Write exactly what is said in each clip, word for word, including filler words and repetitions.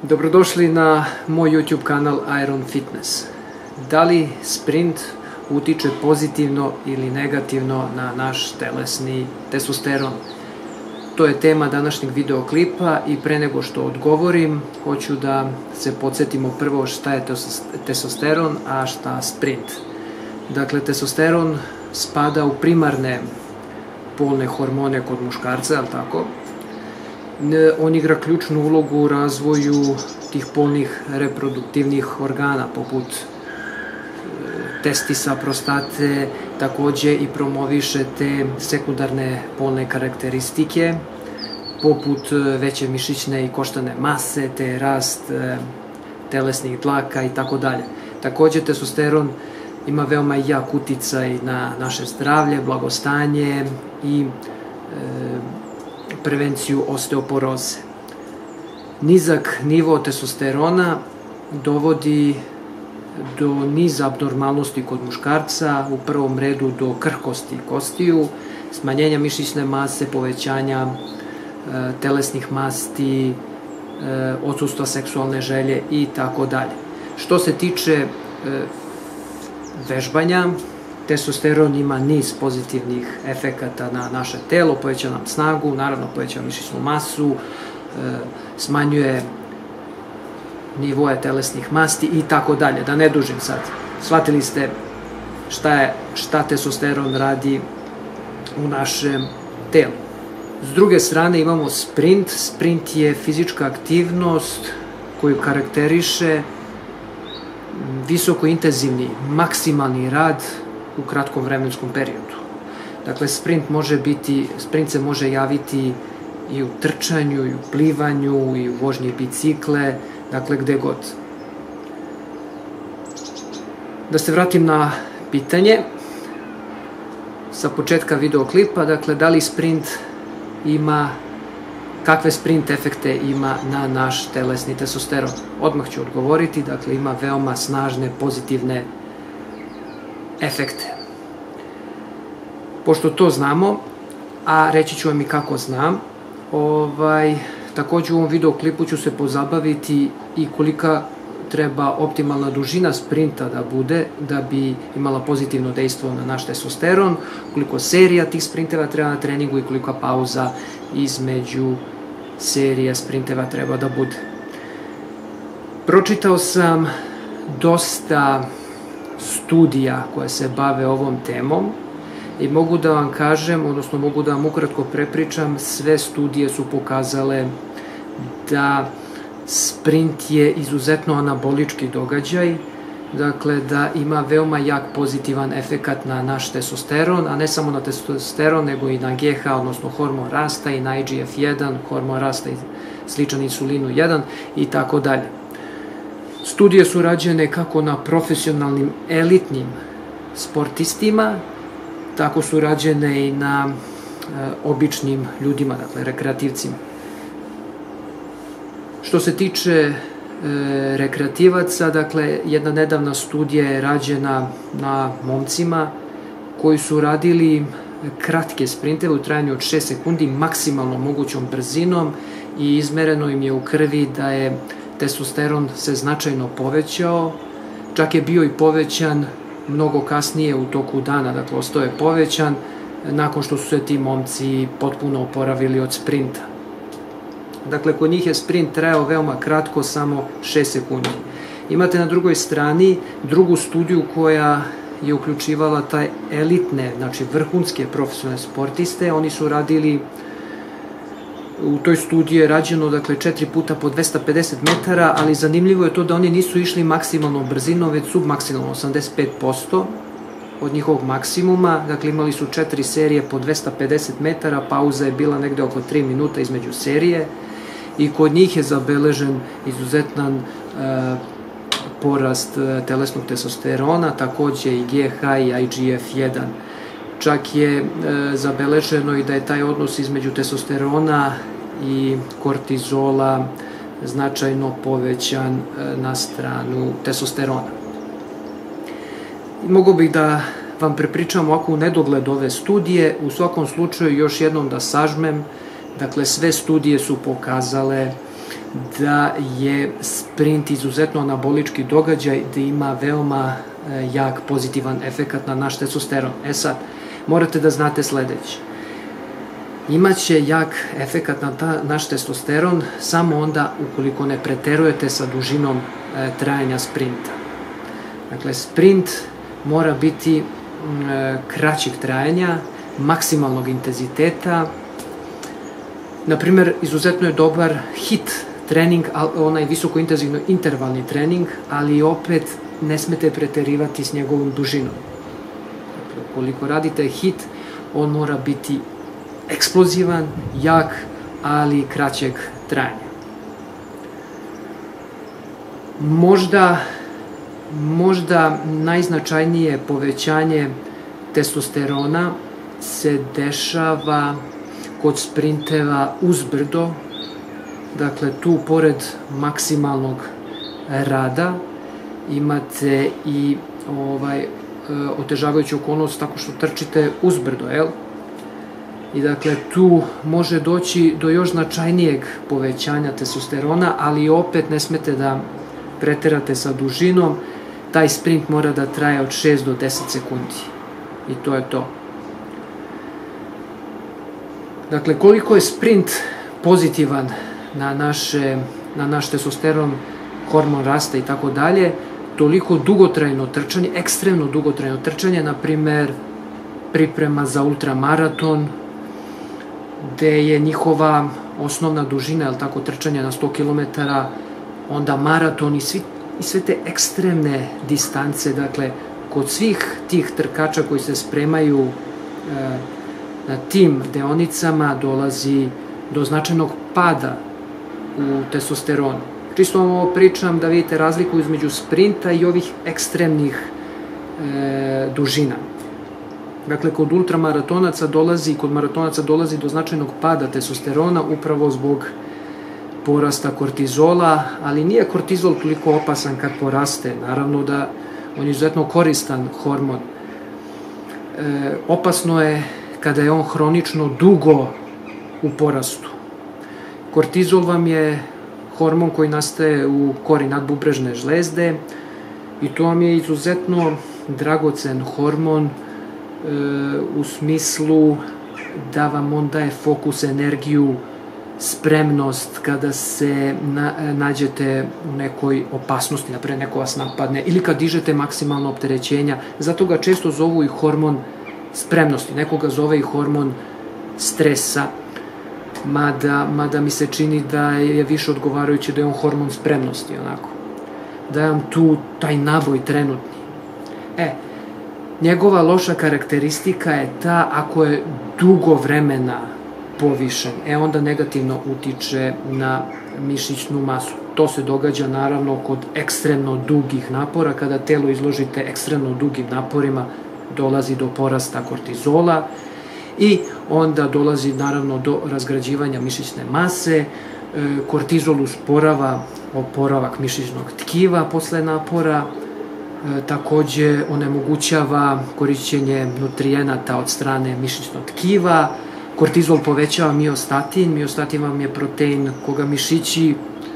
Dobrodošli na moj YouTube kanal Iron Fitness. Da li sprint utiče pozitivno ili negativno na naš telesni testosteron? To je tema današnjeg videoklipa i pre nego što odgovorim, hoću da se podsjetimo prvo šta je testosteron, a šta sprint. Dakle, testosteron spada u primarne polne hormone kod muškarca, je li tako? On igra ključnu ulogu u razvoju tih polnih reproduktivnih organa, poput testisa, prostate, takođe i promoviše te sekundarne polne karakteristike, poput veće mišićne i koštane mase, te rast telesnih dlaka i tako dalje. Takođe, testosteron ima veoma jak uticaj na naše zdravlje, blagostanje i prevenciju osteoporoze. Nizak nivo testosterona dovodi do niza abnormalnosti kod muškarca, u prvom redu do krhkosti kostiju, smanjenja mišićne mase, povećanja e, telesnih masti, e, odsustva seksualne želje i tako dalje. Što se tiče e, vežbanja, testosteron ima niz pozitivnih efekata na naše telo, poveća nam snagu, naravno poveća mišićnu masu, smanjuje nivoe telesnih masti i tako dalje. Da ne dužim sad. Shvatili ste šta je, šta testosteron radi u našem telu. S druge strane imamo sprint. Sprint je fizička aktivnost koju karakteriše visoko intenzivni, maksimalni rad u kratkom vremenskom periodu. Dakle, sprint može biti, sprint se može javiti i u trčanju, i u plivanju, i u vožnji bicikle, dakle gde god. Da se vratim na pitanje sa početka videoklipa, dakle, da li sprint ima, kakve sprint efekte ima na naš telesni testosteron? Odmah ću odgovoriti, dakle, ima veoma snažne, pozitivne efekte. Pošto to znamo, a reći ću vam i kako znam, ovaj, takođe u ovom videoklipu ću se pozabaviti i kolika treba optimalna dužina sprinta da bude da bi imala pozitivno dejstvo na naš testosteron, koliko serija tih sprinteva treba na treningu i kolika pauza između serija sprinteva treba da bude. Pročitao sam dosta studija koje se bave ovom temom i mogu da vam kažem, odnosno mogu da vam ukratko prepričam, sve studije su pokazale da sprint je izuzetno anabolički događaj, dakle da ima veoma jak pozitivan efekat na naš testosteron, a ne samo na testosteron, nego i na G H, odnosno hormon rasta, i na I G F jedan, hormon rasta i sličan insulinu jedan i tako dalje. Studije su rađene kako na profesionalnim elitnim sportistima, tako su rađene i na e, običnim ljudima, dakle rekreativcima. Što se tiče e, rekreativaca, dakle jedna nedavna studija je rađena na momcima koji su radili kratke sprinteve u trajanju od šest sekundi maksimalno mogućom brzinom i izmereno im je u krvi da je testosteron se značajno povećao, čak je bio i povećan mnogo kasnije u toku dana, dakle ostao je povećan nakon što su se ti momci potpuno oporavili od sprinta. Dakle, kod njih je sprint trajao veoma kratko, samo šest sekundi. Imate na drugoj strani drugu studiju koja je uključivala taj elitne, znači vrhunske profesionalne sportiste. Oni su radili, u toj studiji je rađeno, dakle, četiri puta po dvesta pedeset metara, ali zanimljivo je to da oni nisu išli maksimalnom brzinom, već submaksimalno, osamdeset pet posto od njihovog maksimuma. Dakle, imali su četiri serije po dvesta pedeset metara, pauza je bila negde oko tri minuta između serije i kod njih je zabeležen izuzetan e, porast e, telesnog testosterona, takođe i G H i I G F jedan. Čak je e, zabeleženo i da je taj odnos između testosterona i kortizola značajno povećan e, na stranu testosterona. Mogu bih da vam prepričam ovako u nedogled ove studije, u svakom slučaju još jednom da sažmem, dakle sve studije su pokazale da je sprint izuzetno anabolički događaj, da ima veoma jak pozitivan efekat na naš testosteron. E sad, morate da znate sledeće. Imaće jak efekat na ta, naš testosteron samo onda ukoliko ne preterujete sa dužinom e, trajanja sprinta. Dakle, sprint mora biti e, kraćeg trajanja, maksimalnog intenziteta. Naprimer, izuzetno je dobar hit trening, onaj visokointenzivno intervalni trening, ali opet ne smete preterivati s njegovom dužinom. Dakle, ukoliko radite hit, on mora biti eksplozivan, jak, ali kraćeg trajanja. Možda, možda najznačajnije povećanje testosterona se dešava kod sprinteva uzbrdo, dakle tu pored maksimalnog rada imate i ovaj, otežavajuću okolnost tako što trčite uzbrdo, jel? I dakle tu može doći do još značajnijeg povećanja testosterona, ali opet ne smete da preterate sa dužinom. Taj sprint mora da traje od šest do deset sekundi. I to je to. Dakle, koliko je sprint pozitivan na, naše, na naš testosteron, hormon rasta i tako dalje, toliko dugotrajno trčanje, ekstremno dugotrajno trčanje, na primer priprema za ultramaraton, gde je njihova osnovna dužina, je li tako, trčanja na sto kilometara, onda maraton i, svi, i sve te ekstremne distance, dakle, kod svih tih trkača koji se spremaju e, na tim deonicama dolazi do značajnog pada u testosteronu. Čisto vam ovo pričam da vidite razliku između sprinta i ovih ekstremnih e, dužina. Dakle, kod ultramaratonaca dolazi, kod maratonaca dolazi do značajnog pada testosterona upravo zbog porasta kortizola, ali nije kortizol toliko opasan kad poraste. Naravno da on je izuzetno koristan hormon. E, opasno je kada je on hronično dugo u porastu. Kortizol vam je hormon koji nastaje u kori nadbubrežne žlezde i to vam je izuzetno dragocen hormon e, u smislu da vam on daje fokus, energiju, spremnost kada se na, nađete u nekoj opasnosti, napred neko vas napadne ili kad dižete maksimalno opterećenja. Zato ga često zovu i hormon spremnosti, nekoga zove i hormon stresa, mada, mada mi se čini da je više odgovarajuće da je on hormon spremnosti, onako. Da je vam tu taj naboj trenutni. E, njegova loša karakteristika je ta ako je dugo vremena povišen, e onda negativno utiče na mišićnu masu. To se događa naravno kod ekstremno dugih napora, kada telo izložite ekstremno dugim naporima, dolazi do porasta kortizola i onda dolazi naravno do razgrađivanja mišićne mase. Kortizol usporava oporavak mišićnog tkiva posle napora, takođe onemogućava korišćenje nutrijenata od strane mišićnog tkiva. Kortizol povećava miostatin, miostatin vam je protein koga mišići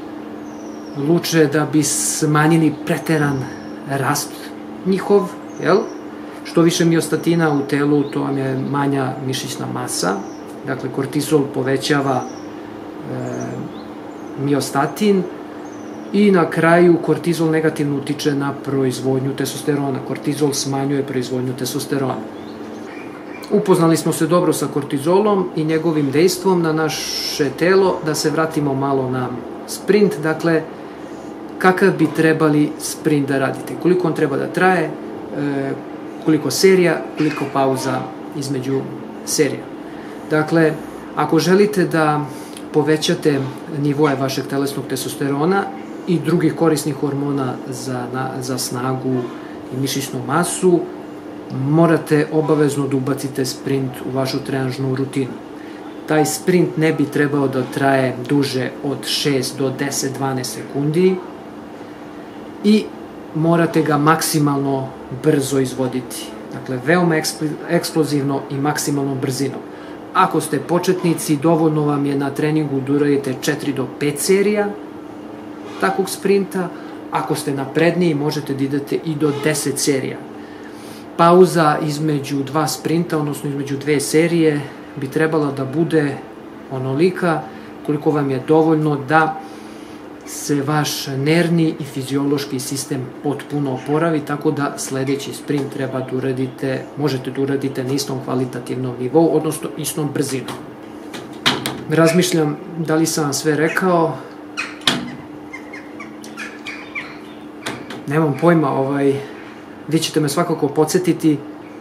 luče da bi smanjili preteran rast njihov, jel? Što više miostatina u telu, to vam je manja mišićna masa. Dakle, kortizol povećava e, miostatin i na kraju kortizol negativno utiče na proizvodnju testosterona. Kortizol smanjuje proizvodnju testosterona. Upoznali smo se dobro sa kortizolom i njegovim dejstvom na naše telo. Da se vratimo malo na sprint. Dakle, kakav bi trebali sprint da radite? Koliko on treba da traje? E, koliko serija, koliko pauza između serija. Dakle, ako želite da povećate nivoje vašeg telesnog testosterona i drugih korisnih hormona za, na, za snagu i mišićnu masu, morate obavezno da ubacite sprint u vašu trenažnu rutinu. Taj sprint ne bi trebao da traje duže od šest do deset do dvanaest sekundi i morate ga maksimalno brzo izvoditi. Dakle, veoma eksplozivno i maksimalnom brzinom. Ako ste početnici, dovoljno vam je na treningu da uradite četiri do pet serija takvog sprinta. Ako ste napredniji, možete da idete i do deset serija. Pauza između dva sprinta, odnosno između dve serije, bi trebala da bude onolika koliko vam je dovoljno da se vaš nervni i fiziološki sistem potpuno oporavi, tako da sledeći sprint treba da uradite, možete da uradite na istom kvalitativnom nivou, odnosno istom brzinom. Razmišljam da li sam vam sve rekao. Nemam pojma, ovaj, vi ćete me svakako podsjetiti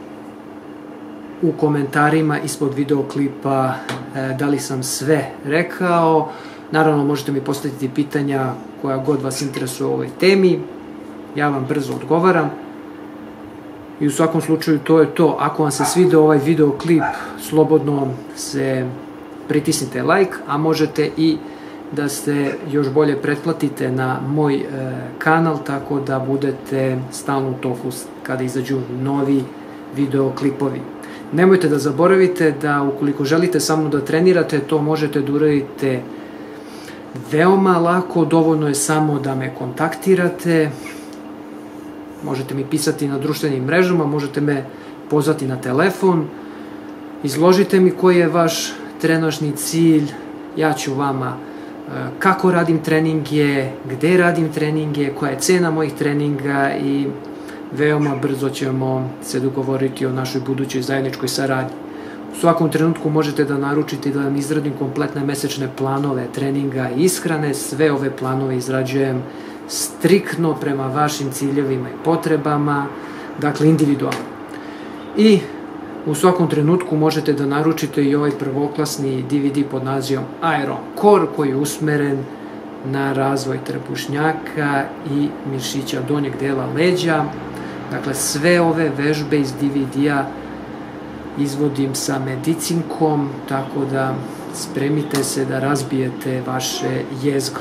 u komentarima ispod videoklipa e, da li sam sve rekao. Naravno, možete mi postaviti pitanja koja god vas interesuje u ovoj temi. Ja vam brzo odgovaram. I u svakom slučaju to je to. Ako vam se svidio ovaj videoklip, slobodno se pritisnite like, a možete i da se još bolje pretplatite na moj e, kanal, tako da budete stalno u toku kada izađu novi videoklipovi. Nemojte da zaboravite da ukoliko želite sa mnom da trenirate, to možete da uradite veoma lako, dovoljno je samo da me kontaktirate, možete mi pisati na društvenim mrežama, možete me pozvati na telefon, izložite mi koji je vaš trenažni cilj, ja ću vama kako radim treninge, gde radim treninge, koja je cena mojih treninga i veoma brzo ćemo se dogovoriti o našoj budućoj zajedničkoj saradnji. U svakom trenutku možete da naručite da vam izradim kompletne mesečne planove treninga i ishrane. Sve ove planove izrađujem striktno prema vašim ciljevima i potrebama, dakle individualno. I u svakom trenutku možete da naručite i ovaj prvoklasni D V D pod nazivom Iron Core, koji je usmeren na razvoj trbušnjaka i mišića donjeg dela leđa. Dakle, sve ove vežbe iz D V D-a izvodim sa medicinkom, tako da spremite se da razbijete vaše jezgro.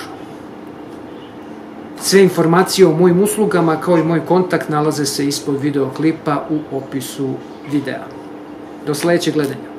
Sve informacije o mojim uslugama kao i moj kontakt nalaze se ispod videoklipa u opisu videa. Do sledećeg gledanja.